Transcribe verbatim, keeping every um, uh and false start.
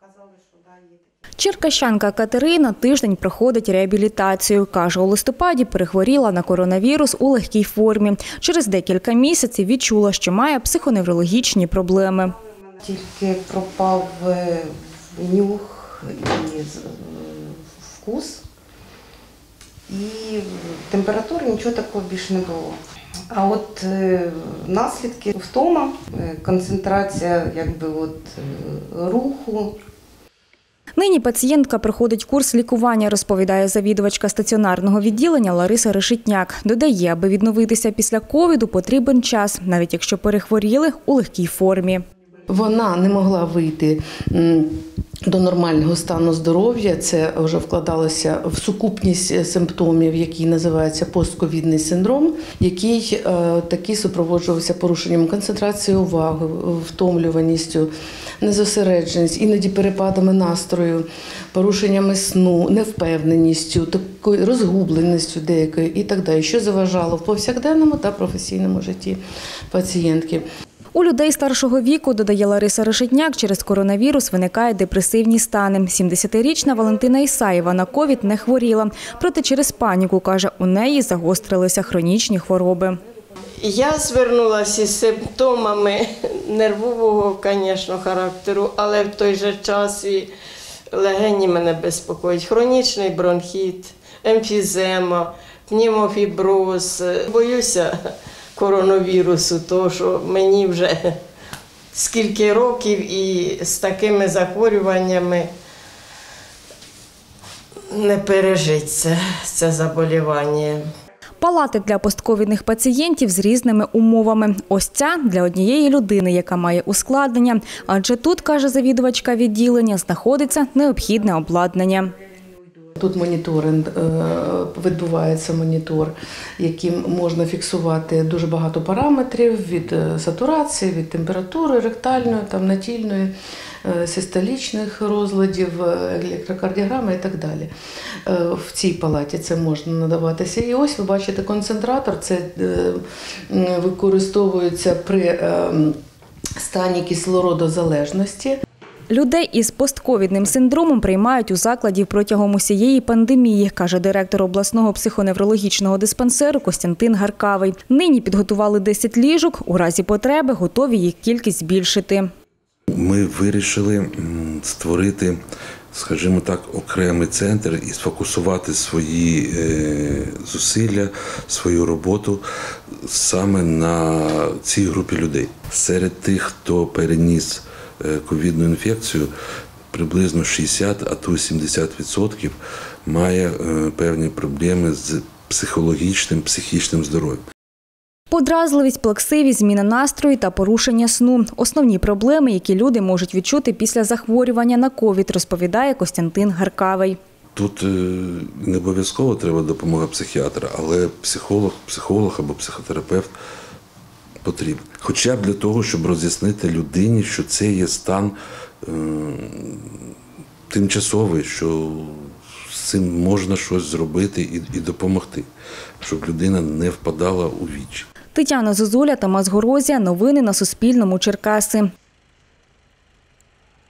Черкащанка Катерина тиждень проходить реабілітацію. Каже, у листопаді перехворіла на коронавірус у легкій формі. Через декілька місяців відчула, що має психоневрологічні проблеми. Тільки пропав нюх і вкус, і температури, нічого такого більше не було. А от наслідки – втома, концентрація якби, от, руху. Нині пацієнтка проходить курс лікування, розповідає завідувачка стаціонарного відділення Лариса Решетняк. Додає, аби відновитися після ковіду потрібен час, навіть якщо перехворіли у легкій формі. Вона не могла вийти до нормального стану здоров'я, це вже вкладалося в сукупність симптомів, який називається постковідний синдром, який такий супроводжувався порушенням концентрації уваги, втомлюваністю, незосередженість, іноді перепадами настрою, порушеннями сну, невпевненістю, такою розгубленістю деякою і так далі, що заважало в повсякденному та професійному житті пацієнтки. У людей старшого віку, додає Лариса Решетняк, через коронавірус виникають депресивні стани. сімдесятирічна Валентина Ісаєва на ковід не хворіла. Проте через паніку, каже, у неї загострилися хронічні хвороби. Я звернулася з симптомами нервового, звісно, характеру, але в той же час і легені мене безпокоять. Хронічний бронхіт, емфізема, пневмофіброз. Боюся коронавірусу, тому що мені вже скільки років і з такими захворюваннями не пережиться це заболівання. Палати для постковідних пацієнтів з різними умовами. Ось ця для однієї людини, яка має ускладнення. Адже тут, каже завідувачка відділення, знаходиться необхідне обладнання. Тут моніторинг, відбувається монітор, яким можна фіксувати дуже багато параметрів від сатурації, від температури, ректальної, там, натільної, систолічних розладів, електрокардіограми і так далі. В цій палаті це можна надаватися. І ось ви бачите концентратор, це використовується при стані кислородозалежності. Людей із постковідним синдромом приймають у закладі протягом усієї пандемії, каже директор обласного психоневрологічного диспансеру Костянтин Гаркавий. Нині підготували десять ліжок, у разі потреби готові їх кількість збільшити. Ми вирішили створити, скажімо так, окремий центр і сфокусувати свої зусилля, свою роботу саме на цій групі людей. Серед тих, хто переніс ковідну інфекцію, приблизно шістдесят, а то сімдесят відсотків має певні проблеми з психологічним, психічним здоров'ям. Подразливість, плаксивість, зміна настрою та порушення сну – основні проблеми, які люди можуть відчути після захворювання на ковід, розповідає Костянтин Гаркавий. Тут не обов'язково треба допомога психіатра, але психолог, психолог або психотерапевт потрібен. Хоча б для того, щоб роз'яснити людині, що це є стан е, тимчасовий, що з цим можна щось зробити і, і допомогти, щоб людина не впадала у віч. Тетяна Зозуля, Тамас Горозія. Новини на Суспільному. Черкаси.